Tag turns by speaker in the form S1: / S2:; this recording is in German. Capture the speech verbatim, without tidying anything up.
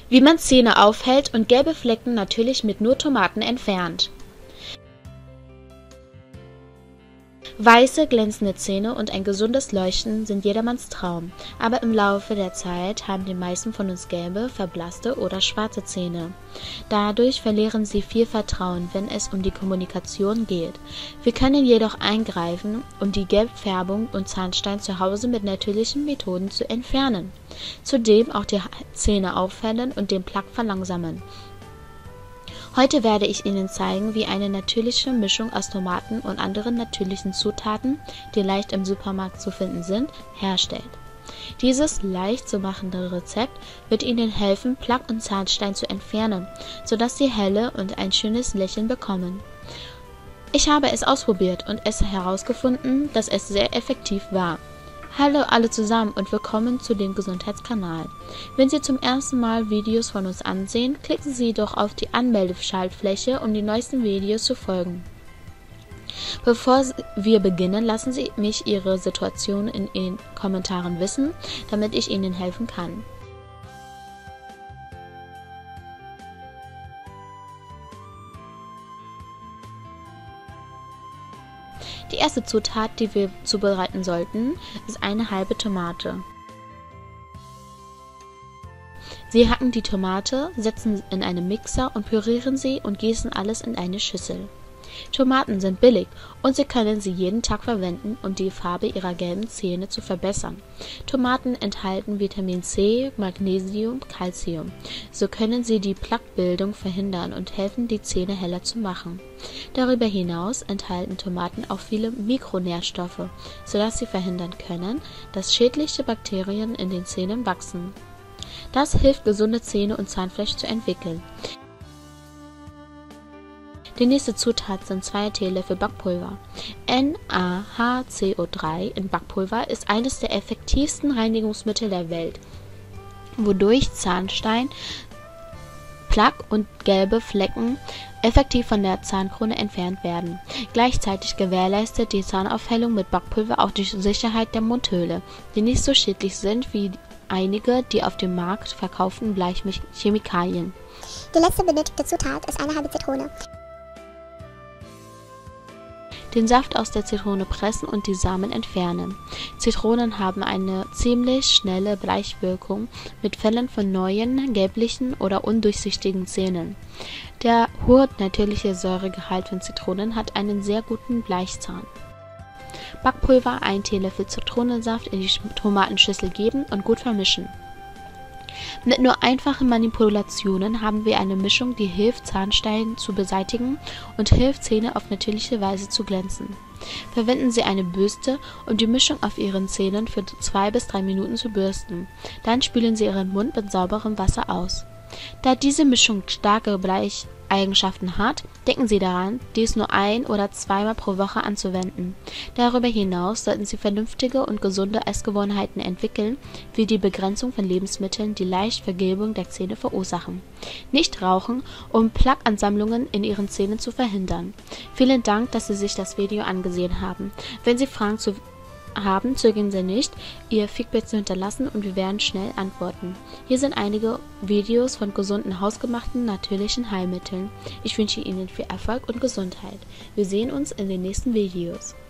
S1: Wie man Zähne aufhält und gelbe Flecken natürlich mit nur Tomaten entfernt. Weiße, glänzende Zähne und ein gesundes Leuchten sind jedermanns Traum, aber im Laufe der Zeit haben die meisten von uns gelbe, verblasste oder schwarze Zähne. Dadurch verlieren sie viel Vertrauen, wenn es um die Kommunikation geht. Wir können jedoch eingreifen, um die Gelbfärbung und Zahnstein zu Hause mit natürlichen Methoden zu entfernen. Zudem auch die Zähne aufhellen und den Plaque verlangsamen. Heute werde ich Ihnen zeigen, wie eine natürliche Mischung aus Tomaten und anderen natürlichen Zutaten, die leicht im Supermarkt zu finden sind, herstellt. Dieses leicht zu machende Rezept wird Ihnen helfen, Plaque und Zahnstein zu entfernen, sodass Sie helle und ein schönes Lächeln bekommen. Ich habe es ausprobiert und es herausgefunden, dass es sehr effektiv war. Hallo alle zusammen und willkommen zu dem Gesundheitskanal. Wenn Sie zum ersten Mal Videos von uns ansehen, klicken Sie doch auf die Anmeldeschaltfläche, um die neuesten Videos zu folgen. Bevor wir beginnen, lassen Sie mich Ihre Situation in den Kommentaren wissen, damit ich Ihnen helfen kann. Die erste Zutat, die wir zubereiten sollten, ist eine halbe Tomate. Sie hacken die Tomate, setzen in einen Mixer und pürieren sie und gießen alles in eine Schüssel. Tomaten sind billig und Sie können sie jeden Tag verwenden, um die Farbe Ihrer gelben Zähne zu verbessern. Tomaten enthalten Vitamin C, Magnesium, Calcium. So können sie die Plaquebildung verhindern und helfen, die Zähne heller zu machen. Darüber hinaus enthalten Tomaten auch viele Mikronährstoffe, sodass sie verhindern können, dass schädliche Bakterien in den Zähnen wachsen. Das hilft, gesunde Zähne und Zahnfleisch zu entwickeln. Die nächste Zutat sind zwei Teelöffel Backpulver. N A H C O drei in Backpulver ist eines der effektivsten Reinigungsmittel der Welt, wodurch Zahnstein, Plaque und gelbe Flecken effektiv von der Zahnkrone entfernt werden. Gleichzeitig gewährleistet die Zahnaufhellung mit Backpulver auch die Sicherheit der Mundhöhle, die nicht so schädlich sind wie einige die auf dem Markt verkauften Bleichchemikalien.
S2: Die letzte benötigte Zutat ist eine halbe Zitrone.
S1: Den Saft aus der Zitrone pressen und die Samen entfernen. Zitronen haben eine ziemlich schnelle Bleichwirkung mit Fällen von neuen, gelblichen oder undurchsichtigen Zähnen. Der hohe natürliche Säuregehalt von Zitronen hat einen sehr guten Bleichzahn. Backpulver, ein Teelöffel Zitronensaft in die Tomatenschüssel geben und gut vermischen. Mit nur einfachen Manipulationen haben wir eine Mischung, die hilft, Zahnstein zu beseitigen und hilft, Zähne auf natürliche Weise zu glänzen. Verwenden Sie eine Bürste, um die Mischung auf Ihren Zähnen für zwei bis drei Minuten zu bürsten. Dann spülen Sie Ihren Mund mit sauberem Wasser aus. Da diese Mischung starke Bleicheigenschaften hat, denken Sie daran, dies nur ein- oder zweimal pro Woche anzuwenden. Darüber hinaus sollten Sie vernünftige und gesunde Essgewohnheiten entwickeln, wie die Begrenzung von Lebensmitteln, die leicht Vergilbung der Zähne verursachen. Nicht rauchen, um Plaqueansammlungen in Ihren Zähnen zu verhindern. Vielen Dank, dass Sie sich das Video angesehen haben. Wenn Sie Fragen zu haben, zögern Sie nicht, Ihr Feedback zu hinterlassen und wir werden schnell antworten. Hier sind einige Videos von gesunden, hausgemachten, natürlichen Heilmitteln. Ich wünsche Ihnen viel Erfolg und Gesundheit. Wir sehen uns in den nächsten Videos.